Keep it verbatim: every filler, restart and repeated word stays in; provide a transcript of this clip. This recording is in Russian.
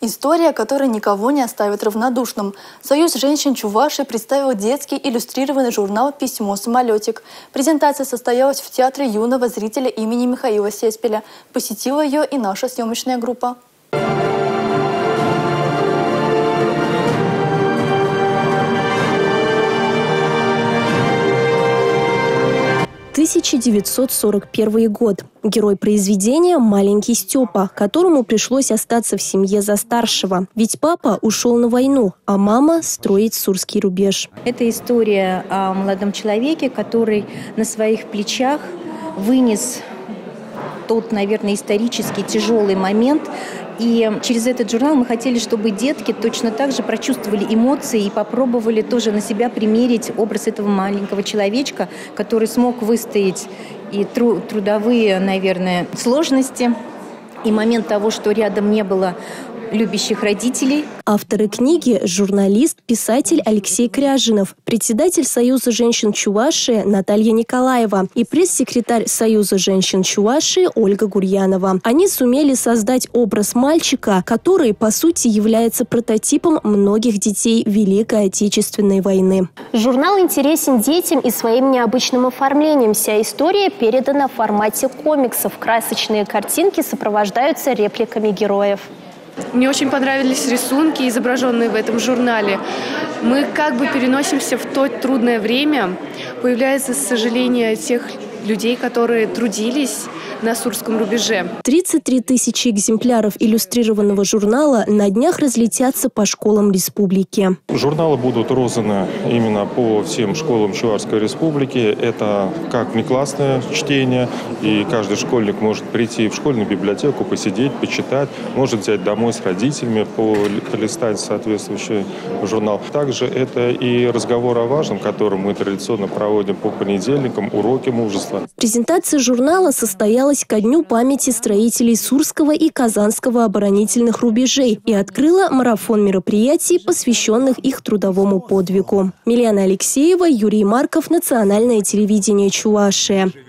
История, которая никого не оставит равнодушным. Союз женщин Чувашии представил детский иллюстрированный журнал «Письмо самолетик». Презентация состоялась в Театре юного зрителя имени Михаила Сеспеля. Посетила ее и наша съемочная группа. тысяча девятьсот сорок первый год. Герой произведения – маленький Степа, которому пришлось остаться в семье за старшего. Ведь папа ушел на войну, а мама – строить Сурский рубеж. Это история о молодом человеке, который на своих плечах вынес тот, наверное, исторический тяжелый момент. И через этот журнал мы хотели, чтобы детки точно так же прочувствовали эмоции и попробовали тоже на себя примерить образ этого маленького человечка, который смог выстоять и тру- трудовые, наверное, сложности, и момент того, что рядом не было любящих родителей. Авторы книги – журналист, писатель Алексей Кряжинов, председатель Союза женщин Чувашии Наталья Николаева и пресс-секретарь Союза женщин Чувашии Ольга Гурьянова. Они сумели создать образ мальчика, который, по сути, является прототипом многих детей Великой Отечественной войны. Журнал интересен детям и своим необычным оформлением. Вся история передана в формате комиксов. Красочные картинки сопровождаются репликами героев. Мне очень понравились рисунки, изображенные в этом журнале. Мы как бы переносимся в то трудное время. Появляется сожаление тех людей, которые трудились на Сурском рубеже. тридцать три тысячи экземпляров иллюстрированного журнала на днях разлетятся по школам республики. Журналы будут розданы именно по всем школам Чувашской республики. Это как внеклассное чтение, и каждый школьник может прийти в школьную библиотеку, посидеть, почитать, может взять домой с родителями, полистать соответствующий журнал. Также это и разговор о важном, который мы традиционно проводим по понедельникам, уроки мужества. Презентация журнала состоялась ко дню памяти строителей Сурского и Казанского оборонительных рубежей и открыла марафон мероприятий, посвященных их трудовому подвигу. Милена Алексеева, Юрий Марков, Национальное телевидение Чувашия.